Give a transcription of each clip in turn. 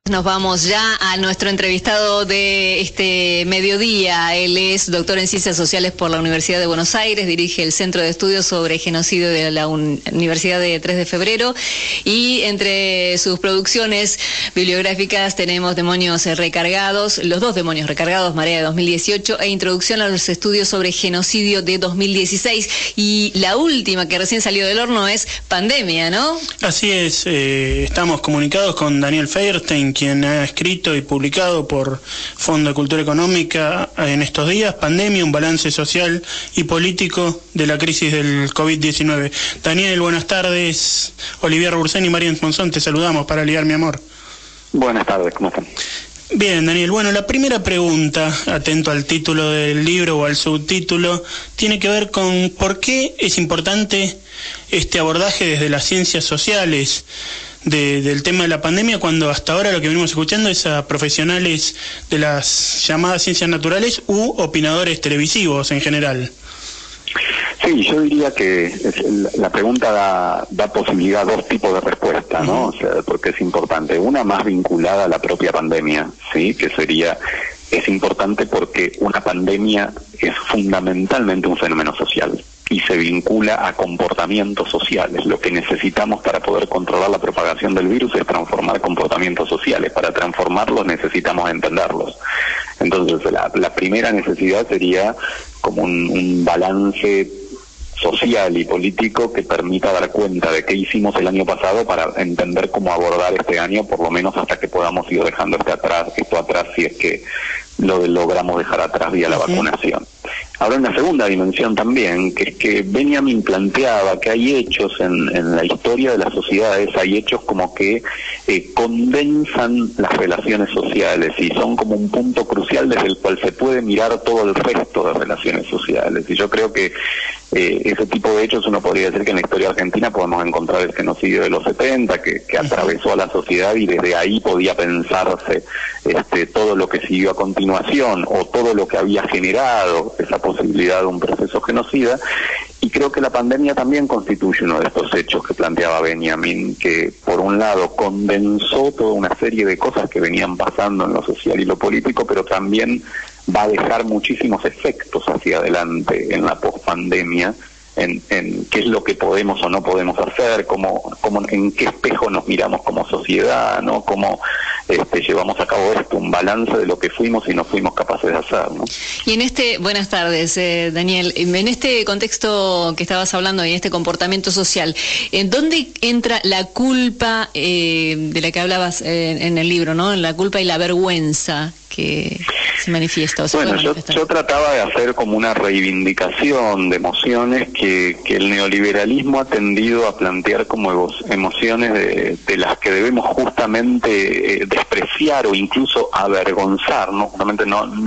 Nos vamos ya a nuestro entrevistado de este mediodía. Él es doctor en Ciencias Sociales por la Universidad de Buenos Aires, dirige el Centro de Estudios sobre Genocidio de la Universidad de 3 de Febrero y entre sus producciones bibliográficas tenemos Demonios Recargados, los dos Demonios Recargados, Marea de 2018 e Introducción a los Estudios sobre Genocidio de 2016. Y la última que recién salió del horno es Pandemia, ¿no? Así es, estamos comunicados con Daniel Feierstein, quien ha escrito y publicado por Fondo de Cultura Económica en estos días, Pandemia, un balance social y político de la crisis del COVID-19. Daniel, buenas tardes. Olivier Robursén y Marian Monzón, te saludamos para Ligar mi amor. Buenas tardes, ¿cómo están? Bien, Daniel, bueno, la primera pregunta, atento al título del libro o al subtítulo, tiene que ver con por qué es importante este abordaje desde las ciencias sociales del tema de la pandemia, cuando hasta ahora lo que venimos escuchando es a profesionales de las llamadas ciencias naturales u opinadores televisivos en general. Sí, yo diría que la pregunta da posibilidad a dos tipos de respuesta, ¿no? O sea, porque es importante. Una más vinculada a la propia pandemia, ¿sí? Que sería, es importante porque una pandemia es fundamentalmente un fenómeno social y se vincula a comportamientos sociales. Lo que necesitamos para poder controlar la propagación del virus es transformar comportamientos sociales. Para transformarlos necesitamos entenderlos. Entonces, la primera necesidad sería como un balance social y político que permita dar cuenta de qué hicimos el año pasado para entender cómo abordar este año, por lo menos hasta que podamos ir dejando esto atrás, si es que lo logramos dejar atrás vía la vacunación. Ahora, una segunda dimensión también, que es que Benjamin planteaba que hay hechos en la historia de las sociedades, hay hechos como que condensan las relaciones sociales y son como un punto crucial desde el cual se puede mirar todo el resto de relaciones sociales. Y yo creo que ese tipo de hechos, uno podría decir que en la historia argentina podemos encontrar el genocidio de los 70, que atravesó a la sociedad y desde ahí podía pensarse todo lo que siguió a continuación o todo lo que había generado esa posibilidad de un proceso genocida. Y creo que la pandemia también constituye uno de estos hechos que planteaba Benjamin, que por un lado condensó toda una serie de cosas que venían pasando en lo social y lo político, pero también va a dejar muchísimos efectos hacia adelante en la pospandemia, en qué es lo que podemos o no podemos hacer, en qué espejo nos miramos como sociedad, ¿no? Cómo llevamos a cabo un balance de lo que fuimos y no fuimos capaces de hacer, ¿no? Y buenas tardes, Daniel, en este contexto que estabas hablando y en este comportamiento social, ¿en dónde entra la culpa de la que hablabas en el libro, ¿no? La culpa y la vergüenza que se manifiesta. Bueno, yo trataba de hacer como una reivindicación de emociones que el neoliberalismo ha tendido a plantear como emociones de las que debemos justamente despreciar o incluso avergonzar, ¿no? Justamente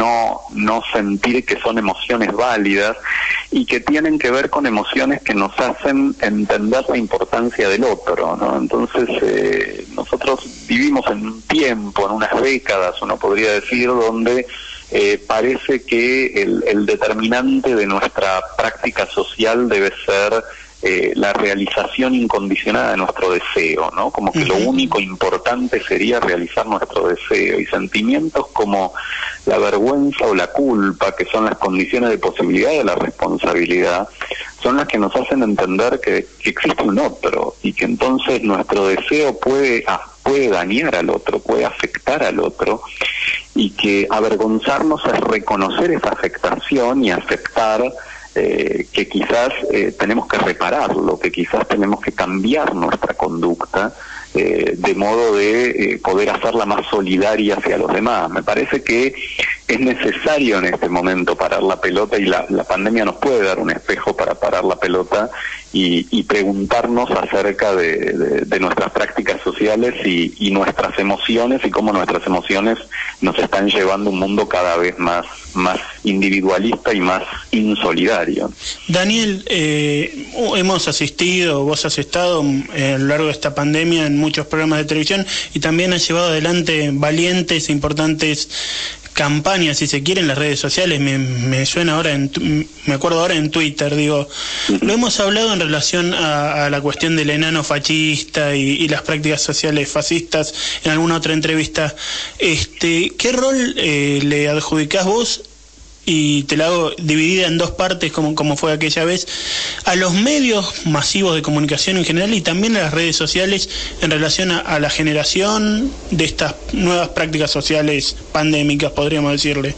no sentir que son emociones válidas y que tienen que ver con emociones que nos hacen entender la importancia del otro, ¿no? Entonces, nosotros vivimos en un tiempo, en unas décadas, uno podría decir, donde parece que el determinante de nuestra práctica social debe ser la realización incondicionada de nuestro deseo, ¿no? Como que lo único importante sería realizar nuestro deseo, y sentimientos como la vergüenza o la culpa, que son las condiciones de posibilidad de la responsabilidad, son las que nos hacen entender que existe un otro y que entonces nuestro deseo puede dañar al otro, puede afectar al otro, y que avergonzarnos es reconocer esa afectación y aceptar que quizás tenemos que repararlo, que quizás tenemos que cambiar nuestra conducta de modo de poder hacerla más solidaria hacia los demás. Me parece que es necesario en este momento parar la pelota, y la pandemia nos puede dar un espejo para parar la pelota y preguntarnos acerca de nuestras prácticas sociales y nuestras emociones, y cómo nuestras emociones nos están llevando a un mundo cada vez más individualista y más insolidario. Daniel, hemos asistido, vos has estado a lo largo de esta pandemia en muchos programas de televisión y también has llevado adelante valientes e importantes campaña, si se quiere, en las redes sociales. Me suena ahora, me acuerdo ahora en Twitter, digo, lo hemos hablado en relación a la cuestión del enano fascista y las prácticas sociales fascistas en alguna otra entrevista. ¿Qué rol le adjudicás vos? Y te la hago dividida en dos partes, como fue aquella vez, a los medios masivos de comunicación en general y también a las redes sociales en relación a la generación de estas nuevas prácticas sociales pandémicas, podríamos decirle.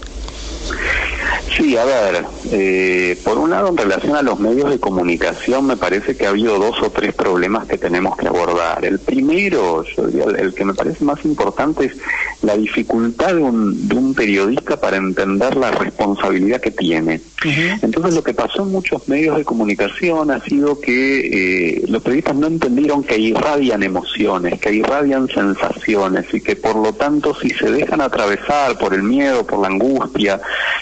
Sí, a ver, por un lado, en relación a los medios de comunicación, me parece que ha habido 2 o 3 problemas que tenemos que abordar. El primero, yo diría, el que me parece más importante, es la dificultad de un periodista para entender la responsabilidad que tiene. Entonces, lo que pasó en muchos medios de comunicación ha sido que los periodistas no entendieron que irradian emociones, que irradian sensaciones, y que por lo tanto, si se dejan atravesar por el miedo, por la angustia,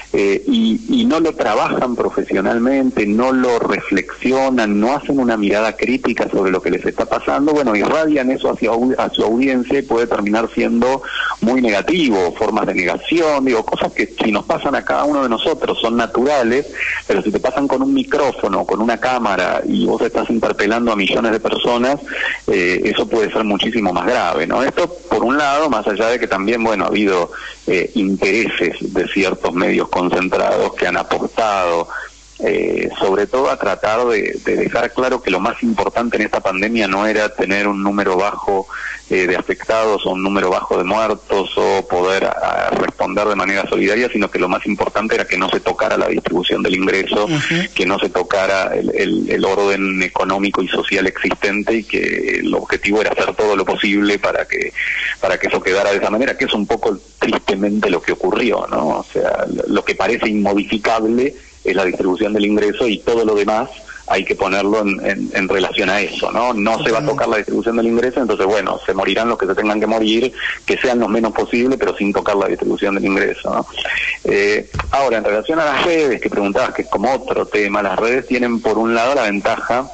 y no lo trabajan profesionalmente, no lo reflexionan, no hacen una mirada crítica sobre lo que les está pasando, bueno, irradian eso hacia su audiencia y puede terminar siendo muy negativo, formas de negación, digo, cosas que si nos pasan a cada uno de nosotros son naturales, pero si te pasan con un micrófono, con una cámara y vos estás interpelando a millones de personas, eso puede ser muchísimo más grave, ¿no? Esto por un lado, más allá de que también, bueno, ha habido intereses de ciertos medios concentrados que han apostado sobre todo a tratar de dejar claro que lo más importante en esta pandemia no era tener un número bajo de afectados o un número bajo de muertos o poder responder de manera solidaria, sino que lo más importante era que no se tocara la distribución del ingreso, que no se tocara el orden económico y social existente, y que el objetivo era hacer todo lo posible para que eso quedara de esa manera, que es un poco tristemente lo que ocurrió, ¿no? O sea, lo que parece inmodificable es la distribución del ingreso, y todo lo demás hay que ponerlo en relación a eso, ¿no? No se va a tocar la distribución del ingreso, entonces, bueno, se morirán los que se tengan que morir, que sean lo menos posible, pero sin tocar la distribución del ingreso, ¿no? Ahora, en relación a las redes, que preguntabas, que es como otro tema, las redes tienen, por un lado, la ventaja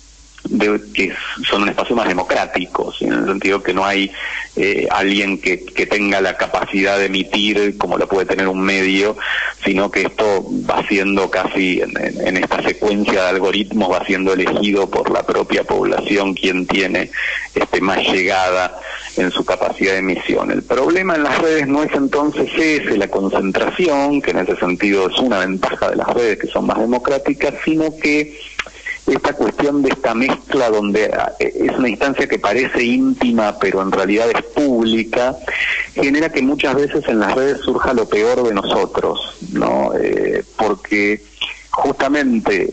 de que son un espacio más democrático, ¿sí? En el sentido que no hay alguien que tenga la capacidad de emitir como lo puede tener un medio, sino que esto va siendo casi en esta secuencia de algoritmos, va siendo elegido por la propia población quien tiene más llegada en su capacidad de emisión. El problema en las redes no es entonces la concentración, que en ese sentido es una ventaja de las redes, que son más democráticas, sino que esta cuestión de esta mezcla donde es una instancia que parece íntima pero en realidad es pública, genera que muchas veces en las redes surja lo peor de nosotros, ¿no? Porque justamente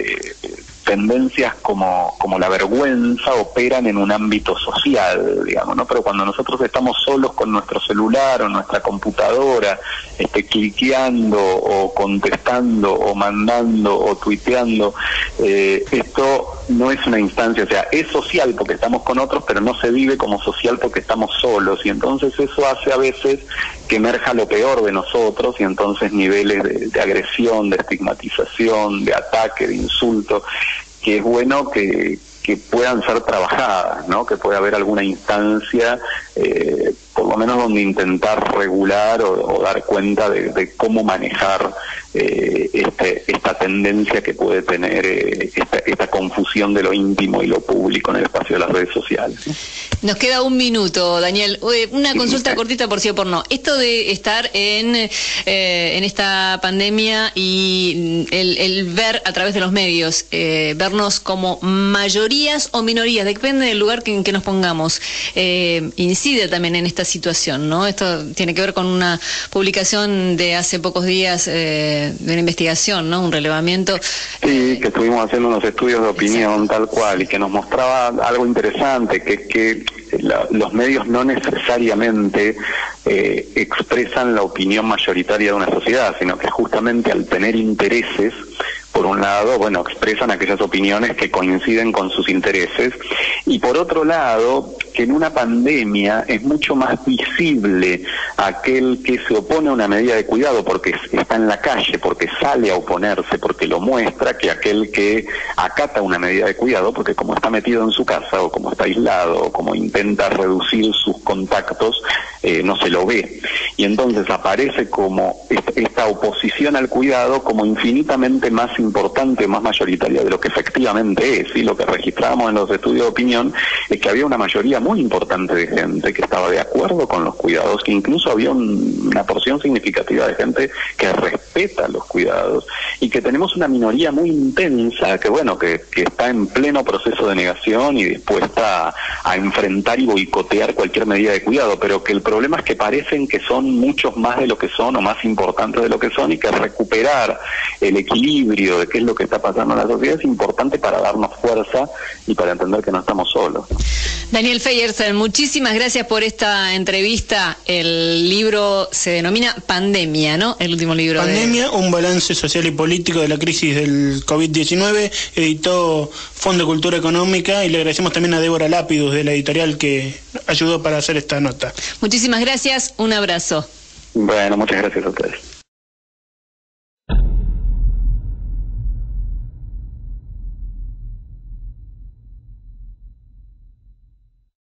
tendencias como la vergüenza operan en un ámbito social, digamos, ¿no? Pero cuando nosotros estamos solos con nuestro celular o nuestra computadora, cliqueando o contestando o mandando o tuiteando, esto no es una instancia, o sea, es social porque estamos con otros, pero no se vive como social porque estamos solos, y entonces eso hace a veces que emerja lo peor de nosotros, y entonces niveles de agresión, de estigmatización, de ataque, de insulto, que es bueno que puedan ser trabajadas, ¿no? Que pueda haber alguna instancia, por lo menos donde intentar regular o dar cuenta de cómo manejar esta tendencia que puede tener esta confusión de lo íntimo y lo público en el espacio de las redes sociales. Nos queda un minuto, Daniel. Una consulta cortita por sí o por no. Esto de estar en esta pandemia y el ver a través de los medios, vernos como mayorías o minorías, depende del lugar en que nos pongamos, incide también en esta situación, ¿no? Esto tiene que ver con una publicación de hace pocos días de una investigación, ¿no? Un relevamiento. Sí, que estuvimos haciendo unos estudios de opinión, tal cual, y que nos mostraba algo interesante, que los medios no necesariamente expresan la opinión mayoritaria de una sociedad, sino que justamente al tener intereses, por un lado, bueno, expresan aquellas opiniones que coinciden con sus intereses, y por otro lado, que en una pandemia es mucho más visible aquel que se opone a una medida de cuidado porque está en la calle, porque sale a oponerse, porque lo muestra, que aquel que acata una medida de cuidado porque como está metido en su casa o como está aislado o como intenta reducir sus contactos, no se lo ve. Y entonces aparece como esta oposición al cuidado como infinitamente más importante, más mayoritaria de lo que efectivamente es. Y lo que registramos en los estudios de opinión es que había una mayoría muy importante de gente que estaba de acuerdo con los cuidados, que incluso había una porción significativa de gente que respeta los cuidados, y que tenemos una minoría muy intensa que está en pleno proceso de negación y dispuesta a enfrentar y boicotear cualquier medida de cuidado, pero que el problema es que parecen que son muchos más de lo que son o más importantes de lo que son, y que recuperar el equilibrio de qué es lo que está pasando en la sociedad es importante para darnos fuerza y para entender que no estamos solos. Daniel Feierstein, muchísimas gracias por esta entrevista. El libro se denomina Pandemia, ¿no? El último libro. Pandemia, un balance social y político de la crisis del COVID-19, editó Fondo de Cultura Económica, y le agradecemos también a Débora Lápidus de la editorial que ayudó para hacer esta nota. Muchísimas gracias, un abrazo. Bueno, muchas gracias a ustedes.